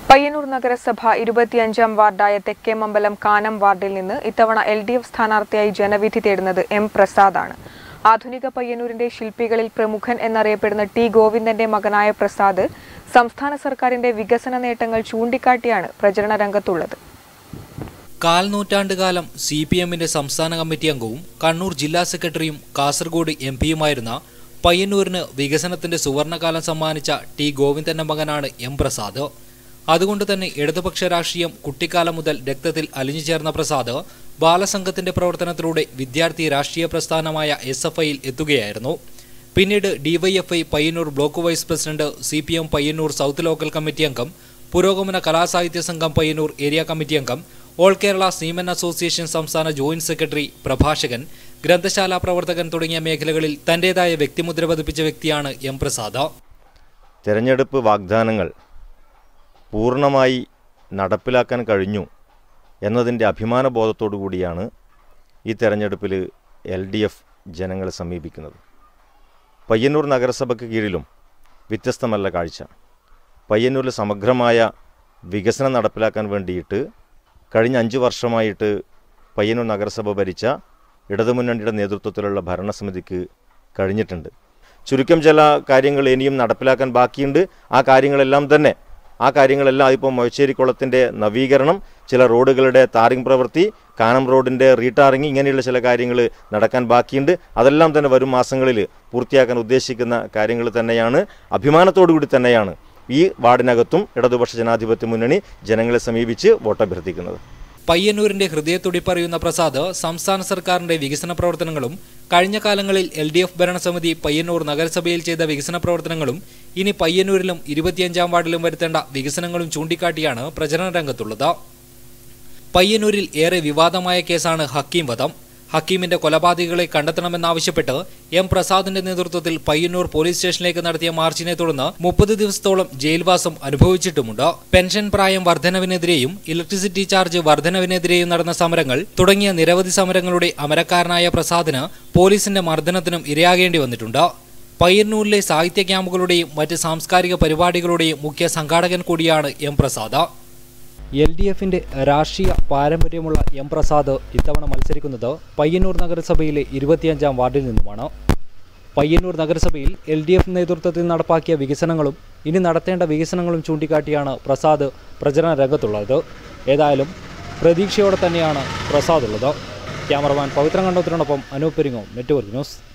Payyanur Nagarasabha 25ാം വാർഡായ തെക്കേമമ്പലം Kanam വാർഡിൽ നിന്ന് ഇത്തവണ LDF സ്ഥാനാർത്ഥിയായി ജനവിധി തേടുന്നത് M പ്രസാദാണ്. ആധുനിക പയ്യന്നൂരിന്റെ ശില്പികളിൽ പ്രമുഖൻ എന്നറിയപ്പെടുന്ന ടി ഗോവിന്ദന്റെ മകനായ പ്രസാദ് സംസ്ഥാന സർക്കാരിന്റെ വികസന നേട്ടങ്ങൾ ചൂണ്ടിക്കാട്ടിയാണ് പ്രചരണ രംഗത്തുള്ളത്. കാൽനൂറ്റാണ്ടുകാലം CPMന്റെ സംസ്ഥാന കമ്മിറ്റി അംഗവും കണ്ണൂർ ജില്ലാ സെക്രട്ടറിയും കാസർഗോഡ് MPയുമായിരുന്ന പയ്യന്നൂരിന് വികസനത്തിന്റെ സുവർണകാലം സമ്മാനിച്ച ടി ഗോവിന്ദന്റെ മകനാണ് M പ്രസാദ്. അതുകൊണ്ട് തന്നെ ഇടതുപക്ഷ രാഷ്ട്രീയം കുട്ടിക്കാലം മുതൽ രക്തത്തിൽ അലിഞ്ഞു ചേർന്ന പ്രസാദ് ബാലസംഘത്തിന്റെ പ്രവർത്തനത്തിലൂടെ വിദ്യാർത്ഥി രാഷ്ട്രീയ പ്രസ്ഥാനമായ SFIയിൽ എത്തുകയായിരുന്നു. പിന്നീട് DYFI Payyanur block vice president, CPM Payyanur south local committee അംഗം, പുരോഗമന കലാസാഹിത്യ സംഘം പയ്യന്നൂർ ഏരിയ കമ്മിറ്റി അംഗം, ഓൾ കേരള സീമൻ അസോസിയേഷൻ സംസ്ഥാന ജോയിന്റ് സെക്രട്ടറി, പ്രഭാഷകൻ, ഗ്രന്ഥശാല പ്രവർത്തകൻ തുടങ്ങിയ മേഖലകളിൽ തന്റേതായ വ്യക്തിമുദ്ര പതിപ്പിച്ച വ്യക്തിയാണ് M പ്രസാദ്. തെരഞ്ഞെടുപ്പ് വാഗ്ദാനങ്ങൾ പൂർണ്ണമായി നടപ്പിലാക്കാൻ കഴിഞ്ഞു എന്നതിൻ്റെ അഭിമാനബോധത്തോടു കൂടിയാണ് ഈ തെരഞ്ഞെടുപ്പിൽ LDF ജനങ്ങളെ സമീപിക്കുന്നത്. പയ്യന്നൂർ നഗരസഭയ്ക്ക് കീഴിലും വ്യത്യസ്തമല്ല കാഴ്ച. പയ്യന്നൂരിൽ സമഗ്രമായ വികസനം നടപ്പിലാക്കാൻ വേണ്ടിയിട്ട് കഴിഞ്ഞ 5 വർഷമായിട്ട് പയ്യന്നൂർ നഗരസഭ ഭരിച്ച ഇടതുമുന്നണിയുടെ നേതൃത്വത്തിലുള്ള ഭരണസമിതിക്ക് കഴിഞ്ഞിട്ടുണ്ട്. ചുരുക്കം ചില കാര്യങ്ങൾ ഇനിയും നടപ്പിലാക്കാൻ ബാക്കിയുണ്ട്. ആ കാര്യങ്ങളെല്ലാം ഇപ്പോൾ മൊയ്ച്ചേരിക്കുളത്തിൻ്റെ നവീകരണം, ചില റോഡുകളുടെ ടാറിംഗ് പ്രവൃത്തി, കാനം റോഡിൻ്റെ റീടാറിംഗ്, ഇങ്ങനെയുള്ള ചില കാര്യങ്ങൾ നടക്കാൻ ബാക്കിയുണ്ട്. അതെല്ലാം തന്നെ വരും മാസങ്ങളിൽ പൂർത്തിയാക്കാൻ ഉദ്ദേശിക്കുന്ന കാര്യങ്ങൾ തന്നെയാണ്. അഭിമാനത്തോടു കൂടി തന്നെയാണ് ഈ വാർഡിനകത്തും ഇടതുപക്ഷ ജനാധിപത്യ മുന്നണി ജനങ്ങളെ സമീപിച്ച് വോട്ടഭ്യർത്ഥിക്കുന്നത്. പയ്യന്നൂരിന്റെ ഹൃദയത്തുടിപ്പറിയുന്ന പ്രസാദ് സംസ്ഥാന സർക്കാരിന്റെ വികസന പ്രവർത്തനങ്ങളും കഴിഞ്ഞ കാലങ്ങളിൽ LDF ഭരണസമിതി പയ്യന്നൂർ നഗരസഭയിൽ ചെയ്ത വികസന പ്രവർത്തനങ്ങളും ഇനി പയ്യന്നൂരിലും 25ാം വാർഡിലും വരുത്തേണ്ട വികസനങ്ങളും ചൂണ്ടിക്കാട്ടിയാണ് പ്രചരണ രംഗത്തുള്ളത്. പയ്യന്നൂരിൽ ഏറെ വിവാദമായ കേസാണ് ഹക്കീം വധം. ഹക്കീമിന്റെ കൊലപാതകികളെ കണ്ടെത്തണമെന്നാവശ്യപ്പെട്ട് M പ്രസാദിന്റെ നേതൃത്വത്തിൽ പയ്യന്നൂർ പോലീസ് സ്റ്റേഷനിലേക്ക് നടത്തിയ മാർച്ചിനെ തുടർന്ന് 30 ദിവസത്തോളം ജയിൽവാസം അനുഭവിച്ചിട്ടുമുണ്ട്. പെൻഷൻ പ്രായം വർധനവിനെതിരെയും ഇലക്ട്രിസിറ്റി ചാർജ് വർധനവിനെതിരെയും നടന്ന സമരങ്ങൾ തുടങ്ങിയ നിരവധി സമരങ്ങളുടെ അമരക്കാരനായ പ്രസാദിന് പോലീസിന്റെ മർദ്ദനത്തിനും ഇരയാകേണ്ടി വന്നിട്ടുണ്ട്. പയ്യന്നൂരിലെ സാഹിത്യ ക്യാമ്പുകളുടെയും മറ്റ് സാംസ്കാരിക പരിപാടികളുടെയും മുഖ്യ സംഘാടകൻ കൂടിയാണ് M പ്രസാദ്. LDFന്റെ രാഷ്ട്രീയ പാരമ്പര്യമുള്ള M പ്രസാദ് ഇത്തവണ മത്സരിക്കുന്നത് പയ്യന്നൂർ നഗരസഭയിലെ 25ാം വാർഡിൽ നിന്നുമാണ്. പയ്യന്നൂർ നഗരസഭയിൽ LDF നേതൃത്വത്തിൽ നടപ്പാക്കിയ വികസനങ്ങളും ഇനി നടത്തേണ്ട വികസനങ്ങളും ചൂണ്ടിക്കാട്ടിയാണ് പ്രസാദ് പ്രചരണ രംഗത്തുള്ളത്. ഏതായാലും പ്രതീക്ഷയോടെ തന്നെയാണ് പ്രസാദ് ഉള്ളത്. ക്യാമറമാൻ പവിത്രൻ കണ്ടത്തിനോടൊപ്പം അനൂപ് പെരിങ്ങോം, നെറ്റ്വർക്ക് ന്യൂസ്.